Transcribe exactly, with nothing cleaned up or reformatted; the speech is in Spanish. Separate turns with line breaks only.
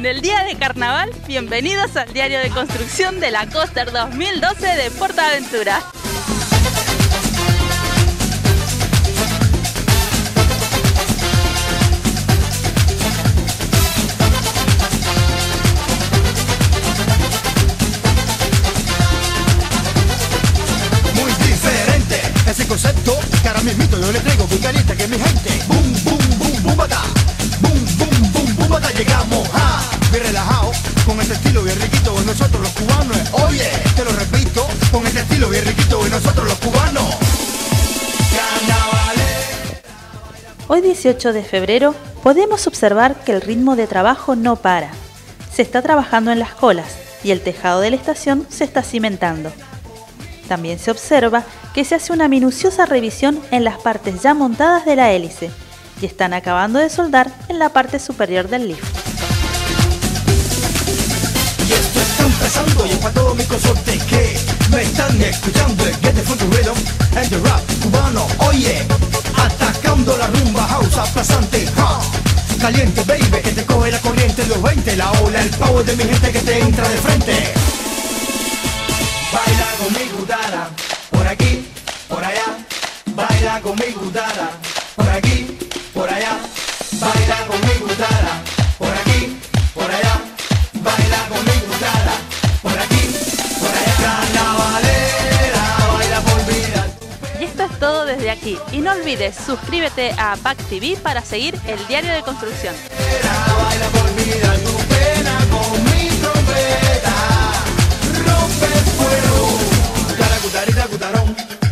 el día de carnaval, bienvenidos al diario de construcción de la Coaster dos mil doce de Portaventura.
Muy diferente ese concepto que ahora mismito yo le traigo muy caliente que mi gente. Boom, boom, boom, boom, bata. Boom, boom, boom, boom, bata. Llegamos a bien relajado con este estilo bien riquito de nosotros los cubanos. Oye, te lo repito, con este estilo bien riquito de nosotros los cubanos. Carnavales.
Hoy dieciocho de febrero podemos observar que el ritmo de trabajo no para. Se está trabajando en las colas y el tejado de la estación se está cimentando. También se observa que se hace una minuciosa revisión en las partes ya montadas de la hélice y están acabando de soldar en la parte superior del lift.
Y esto está empezando y es para todos mis consortes que me están escuchando. El Get the Funk Rhythm and the rap cubano. Oye, atacando la rumba house aplastante, ha. Caliente, baby, que te coge la corriente de los veinte. La ola, el power de mi gente que te entra de frente. Baila conmigo, dala, por aquí, por allá. Baila conmigo, dala, por aquí, por allá. Baila conmigo, dala, por aquí, por allá. Baila conmigo, dala, por aquí, por allá. Carnavalera, baila por vida.
Y esto es todo desde aquí. Y no olvides, suscríbete a A P A C T V para seguir el diario de construcción.
Baila por vida tu pena con mi trompeta. Rompe el fuego. Cutara, cutarita, cutarón.